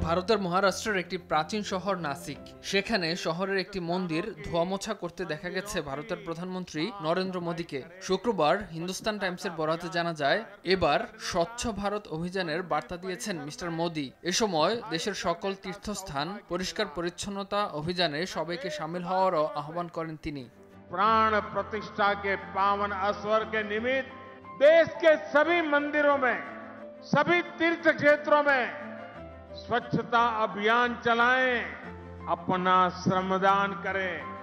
ভারতের মহারাষ্ট্রের একটি প্রাচীন শহর নাসিক। সেখানে শহরের একটি মন্দির ধোয়ামোছা করতে দেখা গেছে ভারতের প্রধানমন্ত্রী নরেন্দ্র মোদীকে। শুক্রবার হিন্দুস্তান টাইমসের বরাতে জানা যায়, এবার স্বচ্ছ ভারত অভিযানের বার্তা দিয়েছেন মিস্টার মোদী। এ সময় দেশের সকল তীর্থস্থান পরিষ্কার পরিচ্ছন্নতা অভিযানে সবাইকে শামিল হওয়ারও আহ্বান করেন তিনি। प्राण प्रतिष्ठा के पावन अवसर के निमित्त देश के सभी मंदिरों में, सभी तीर्थ क्षेत्रों में स्वच्छता अभियान चलाएं, अपना श्रमदान करें।